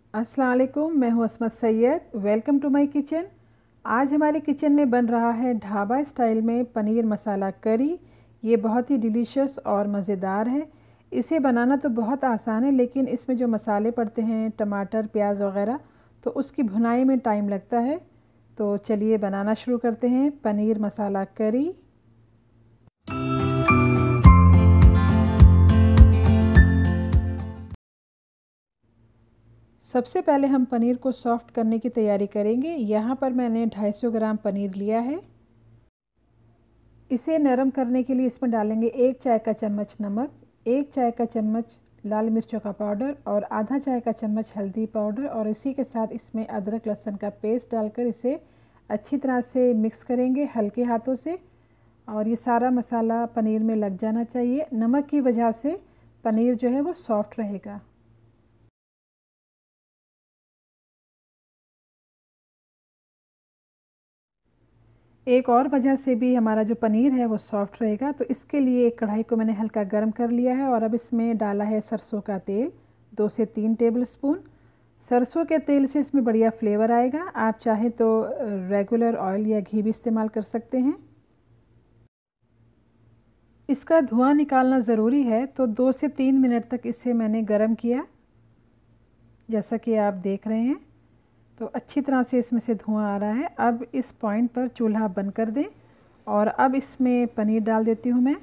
अस्सलाम वालेकुम, मैं हूँ Asmat Syed. Welcome to my kitchen. आज हमारे किचन में बन रहा है ढाबा स्टाइल में पनीर मसाला करी। ये बहुत ही डिलीशियस और मज़ेदार है। इसे बनाना तो बहुत आसान है, लेकिन इसमें जो मसाले पड़ते हैं, टमाटर, प्याज वगैरह, तो उसकी भुनाई में टाइम लगता है। तो चलिए बनाना शुरू करते हैं पनीर मसाला करी। सबसे पहले हम पनीर को सॉफ़्ट करने की तैयारी करेंगे। यहाँ पर मैंने 250 ग्राम पनीर लिया है। इसे नरम करने के लिए इसमें डालेंगे 1 चाय का चम्मच नमक, 1 चाय का चम्मच लाल मिर्चों का पाउडर और आधा चाय का चम्मच हल्दी पाउडर, और इसी के साथ इसमें अदरक लहसुन का पेस्ट डालकर इसे अच्छी तरह से मिक्स करेंगे हल्के हाथों से। और ये सारा मसाला पनीर में लग जाना चाहिए। नमक की वजह से पनीर जो है वो सॉफ्ट रहेगा। एक और वजह से भी हमारा जो पनीर है वो सॉफ्ट रहेगा। तो इसके लिए एक कढ़ाई को मैंने हल्का गर्म कर लिया है और अब इसमें डाला है सरसों का तेल 2 से 3 टेबलस्पून। सरसों के तेल से इसमें बढ़िया फ्लेवर आएगा। आप चाहें तो रेगुलर ऑयल या घी भी इस्तेमाल कर सकते हैं। इसका धुआं निकालना ज़रूरी है, तो 2 से 3 मिनट तक इसे मैंने गर्म किया, जैसा कि आप देख रहे हैं। तो अच्छी तरह से इसमें से धुआं आ रहा है। अब इस पॉइंट पर चूल्हा बंद कर दें और अब इसमें पनीर डाल देती हूँ मैं।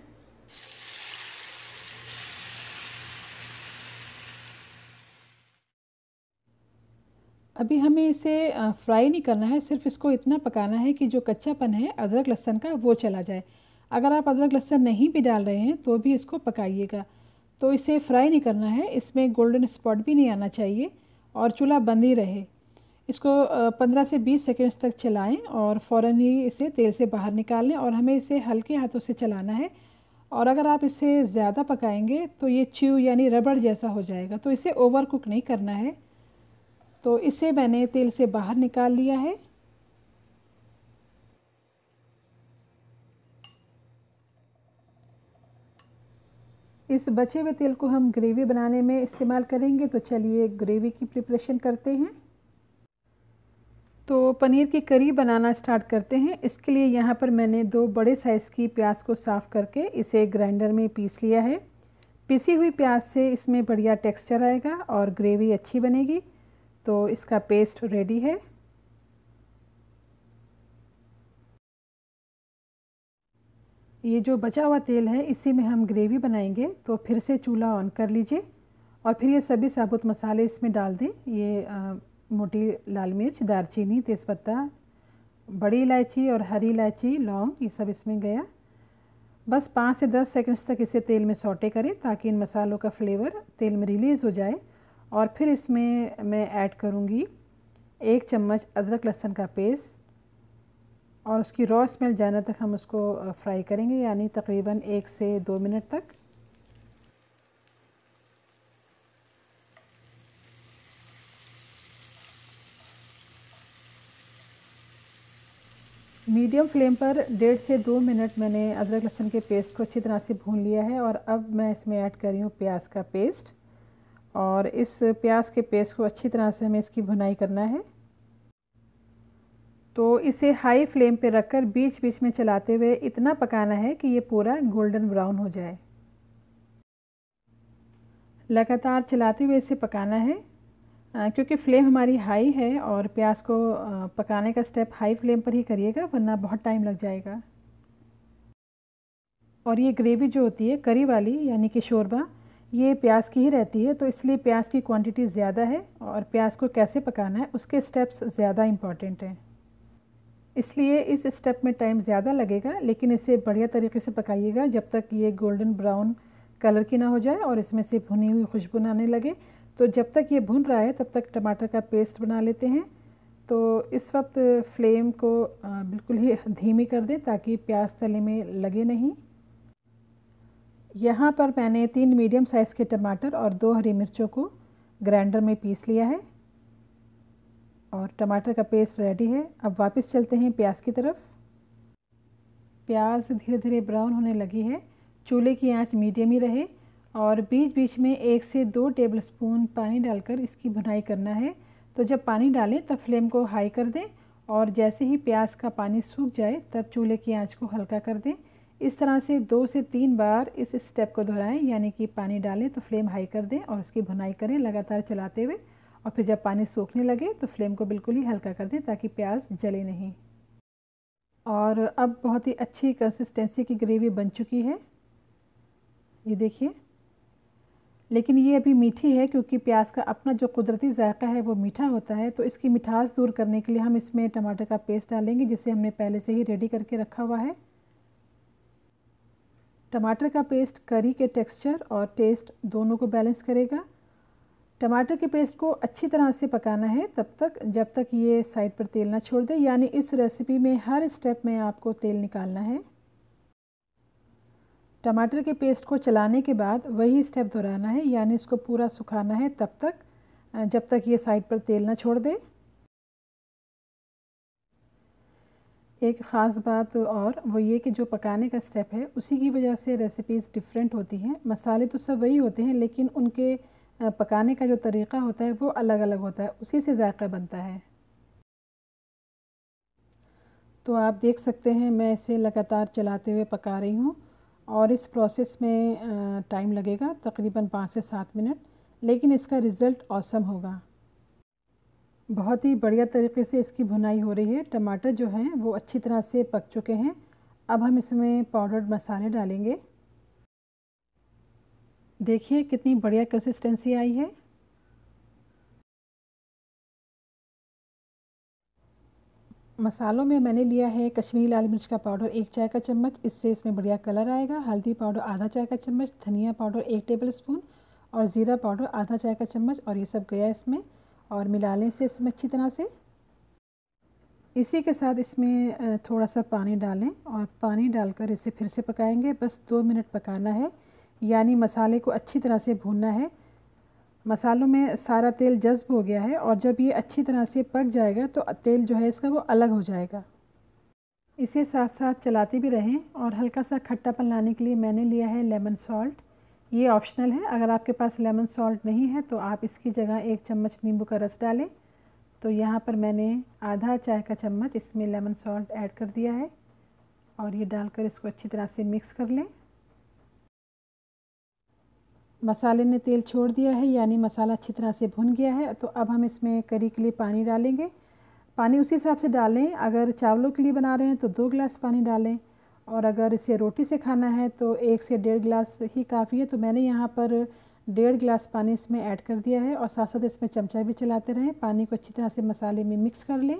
अभी हमें इसे फ्राई नहीं करना है, सिर्फ इसको इतना पकाना है कि जो कच्चापन है अदरक लहसुन का वो चला जाए। अगर आप अदरक लहसुन नहीं भी डाल रहे हैं तो भी इसको पकाइएगा। तो इसे फ्राई नहीं करना है, इसमें गोल्डन स्पॉट भी नहीं आना चाहिए और चूल्हा बंद ही रहे। इसको 15 से 20 सेकंड्स तक चलाएं और फ़ौरन ही इसे तेल से बाहर निकाल लें, और हमें इसे हल्के हाथों से चलाना है। और अगर आप इसे ज़्यादा पकाएंगे तो ये च्यू यानी रबड़ जैसा हो जाएगा। तो इसे ओवर कुक नहीं करना है। तो इसे मैंने तेल से बाहर निकाल लिया है। इस बचे हुए तेल को हम ग्रेवी बनाने में इस्तेमाल करेंगे। तो चलिए ग्रेवी की प्रिपरेशन करते हैं। तो पनीर की करी बनाना स्टार्ट करते हैं। इसके लिए यहाँ पर मैंने 2 बड़े साइज़ की प्याज को साफ़ करके इसे ग्राइंडर में पीस लिया है। पिसी हुई प्याज से इसमें बढ़िया टेक्सचर आएगा और ग्रेवी अच्छी बनेगी। तो इसका पेस्ट रेडी है। ये जो बचा हुआ तेल है इसी में हम ग्रेवी बनाएंगे। तो फिर से चूल्हा ऑन कर लीजिए और फिर ये सभी साबुत मसाले इसमें डाल दें। ये मोटी लाल मिर्च, दालचीनी, तेज़पत्ता, बड़ी इलायची और हरी इलायची, लौंग, ये सब इसमें गया। बस 5 से 10 सेकंड्स तक इसे तेल में सौटे करें ताकि इन मसालों का फ्लेवर तेल में रिलीज़ हो जाए। और फिर इसमें मैं ऐड करूँगी 1 चम्मच अदरक लहसुन का पेस्ट, और उसकी रॉ स्मेल जाने तक हम उसको फ्राई करेंगे, यानी तकरीबन 1 से 2 मिनट तक। मीडियम फ्लेम पर 1.5 से 2 मिनट मैंने अदरक लहसुन के पेस्ट को अच्छी तरह से भून लिया है। और अब मैं इसमें ऐड कर रही हूँ प्याज का पेस्ट, और इस प्याज के पेस्ट को अच्छी तरह से हमें इसकी भुनाई करना है। तो इसे हाई फ्लेम पे रखकर बीच बीच में चलाते हुए इतना पकाना है कि ये पूरा गोल्डन ब्राउन हो जाए। लगातार चलाते हुए इसे पकाना है, क्योंकि फ्लेम हमारी हाई है और प्याज को पकाने का स्टेप हाई फ्लेम पर ही करिएगा, वरना बहुत टाइम लग जाएगा। और ये ग्रेवी जो होती है करी वाली यानी कि शोरबा, ये प्याज की ही रहती है। तो इसलिए प्याज की क्वांटिटी ज़्यादा है और प्याज को कैसे पकाना है उसके स्टेप्स ज़्यादा इम्पॉर्टेंट हैं। इसलिए इस स्टेप में टाइम ज़्यादा लगेगा, लेकिन इसे बढ़िया तरीके से पकाइएगा जब तक ये गोल्डन ब्राउन कलर की ना हो जाए और इसमें से भुनी हुई खुशबू आने लगे। तो जब तक ये भुन रहा है तब तक टमाटर का पेस्ट बना लेते हैं। तो इस वक्त फ्लेम को बिल्कुल ही धीमी कर दें ताकि प्याज तले में लगे नहीं। यहाँ पर मैंने 3 मीडियम साइज़ के टमाटर और 2 हरी मिर्चों को ग्राइंडर में पीस लिया है और टमाटर का पेस्ट रेडी है। अब वापस चलते हैं प्याज की तरफ। प्याज धीरे धीरे ब्राउन होने लगी है। चूल्हे की आंच मीडियम ही रहे और बीच बीच में 1 से 2 टेबलस्पून पानी डालकर इसकी भुनाई करना है। तो जब पानी डालें तब फ्लेम को हाई कर दें और जैसे ही प्याज का पानी सूख जाए तब चूल्हे की आंच को हल्का कर दें। इस तरह से 2 से 3 बार इस स्टेप को दोहराएं, यानी कि पानी डालें तो फ्लेम हाई कर दें और उसकी भुनाई करें लगातार चलाते हुए। और फिर जब पानी सूखने लगे तो फ्लेम को बिल्कुल ही हल्का कर दें ताकि प्याज जले नहीं। और अब बहुत ही अच्छी कंसिस्टेंसी की ग्रेवी बन चुकी है, ये देखिए। लेकिन ये अभी मीठी है क्योंकि प्याज का अपना जो कुदरती जायका है वो मीठा होता है। तो इसकी मिठास दूर करने के लिए हम इसमें टमाटर का पेस्ट डालेंगे जिसे हमने पहले से ही रेडी करके रखा हुआ है। टमाटर का पेस्ट करी के टेक्सचर और टेस्ट दोनों को बैलेंस करेगा। टमाटर के पेस्ट को अच्छी तरह से पकाना है तब तक जब तक ये साइड पर तेल ना छोड़ दे, यानी इस रेसिपी में हर स्टेप में आपको तेल निकालना है। टमाटर के पेस्ट को चलाने के बाद वही स्टेप दोहराना है, यानी इसको पूरा सुखाना है तब तक जब तक ये साइड पर तेल ना छोड़ दे। एक ख़ास बात और वो ये कि जो पकाने का स्टेप है उसी की वजह से रेसिपीज़ डिफरेंट होती हैं। मसाले तो सब वही होते हैं लेकिन उनके पकाने का जो तरीक़ा होता है वो अलग अलग होता है, उसी से जायका बनता है। तो आप देख सकते हैं मैं इसे लगातार चलाते हुए पका रही हूँ और इस प्रोसेस में टाइम लगेगा तकरीबन 5 से 7 मिनट, लेकिन इसका रिज़ल्ट ऑसम होगा। बहुत ही बढ़िया तरीके से इसकी भुनाई हो रही है। टमाटर जो हैं वो अच्छी तरह से पक चुके हैं। अब हम इसमें पाउडर्ड मसाले डालेंगे। देखिए कितनी बढ़िया कंसिस्टेंसी आई है। मसालों में मैंने लिया है कश्मीरी लाल मिर्च का पाउडर 1 चाय का चम्मच, इससे इसमें बढ़िया कलर आएगा। हल्दी पाउडर आधा चाय का चम्मच, धनिया पाउडर 1 टेबलस्पून और ज़ीरा पाउडर आधा चाय का चम्मच, और ये सब गया इसमें और मिला लें इसे इसमें अच्छी तरह से। इसी के साथ इसमें थोड़ा सा पानी डालें और पानी डालकर इसे फिर से पकाएंगे। बस 2 मिनट पकाना है, यानी मसाले को अच्छी तरह से भूनना है। मसालों में सारा तेल जज़्ब हो गया है और जब ये अच्छी तरह से पक जाएगा तो तेल जो है इसका वो अलग हो जाएगा। इसे साथ साथ चलाते भी रहें। और हल्का सा खट्टापन लाने के लिए मैंने लिया है लेमन सॉल्ट। ये ऑप्शनल है, अगर आपके पास लेमन सॉल्ट नहीं है तो आप इसकी जगह 1 चम्मच नींबू का रस डालें। तो यहाँ पर मैंने आधा चाय का चम्मच इसमें लेमन सॉल्ट ऐड कर दिया है और ये डालकर इसको अच्छी तरह से मिक्स कर लें। मसाले ने तेल छोड़ दिया है, यानी मसाला अच्छी तरह से भुन गया है। तो अब हम इसमें करी के लिए पानी डालेंगे। पानी उसी हिसाब से डालें, अगर चावलों के लिए बना रहे हैं तो 2 गिलास पानी डालें और अगर इसे रोटी से खाना है तो 1 से 1.5 गिलास ही काफ़ी है। तो मैंने यहाँ पर 1.5 गिलास पानी इसमें ऐड कर दिया है और साथ साथ इसमें चमचा भी चलाते रहें। पानी को अच्छी तरह से मसाले में मिक्स कर लें।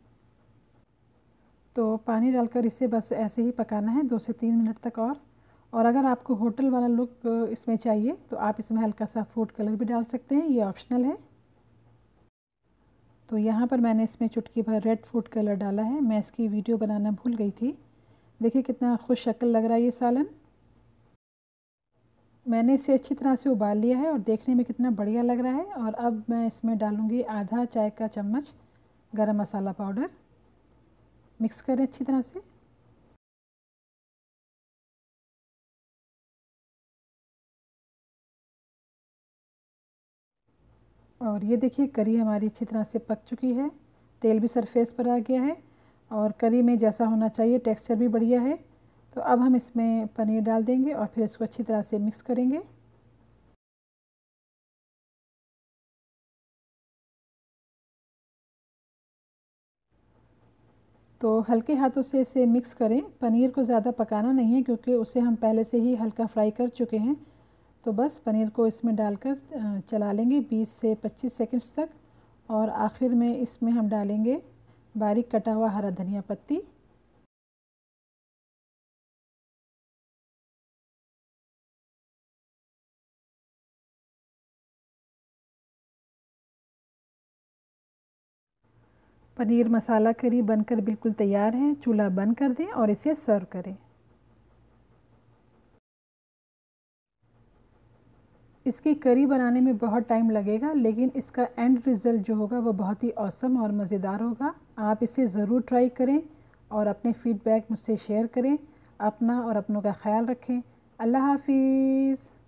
तो पानी डालकर इसे बस ऐसे ही पकाना है 2 से 3 मिनट तक। और अगर आपको होटल वाला लुक इसमें चाहिए तो आप इसमें हल्का सा फूड कलर भी डाल सकते हैं, ये ऑप्शनल है। तो यहाँ पर मैंने इसमें चुटकी भर रेड फूड कलर डाला है। मैं इसकी वीडियो बनाना भूल गई थी। देखिए कितना खुश शक्ल लग रहा है ये सालन। मैंने इसे अच्छी तरह से उबाल लिया है और देखने में कितना बढ़िया लग रहा है। और अब मैं इसमें डालूँगी आधा चाय का चम्मच गरम मसाला पाउडर। मिक्स करें अच्छी तरह से। और ये देखिए करी हमारी अच्छी तरह से पक चुकी है, तेल भी सरफेस पर आ गया है और करी में जैसा होना चाहिए टेक्सचर भी बढ़िया है। तो अब हम इसमें पनीर डाल देंगे और फिर इसको अच्छी तरह से मिक्स करेंगे। तो हल्के हाथों से इसे मिक्स करें। पनीर को ज़्यादा पकाना नहीं है क्योंकि उसे हम पहले से ही हल्का फ्राई कर चुके हैं। तो बस पनीर को इसमें डालकर चला लेंगे 20 से 25 सेकंड्स तक। और आखिर में इसमें हम डालेंगे बारीक कटा हुआ हरा धनिया पत्ती। पनीर मसाला करी बनकर बिल्कुल तैयार है। चूल्हा बंद कर दें और इसे सर्व करें। इसकी करी बनाने में बहुत टाइम लगेगा लेकिन इसका एंड रिज़ल्ट जो होगा वो बहुत ही ऑसम और मज़ेदार होगा। आप इसे ज़रूर ट्राई करें और अपने फ़ीडबैक मुझसे शेयर करें। अपना और अपनों का ख्याल रखें। अल्लाह हाफ़िज़।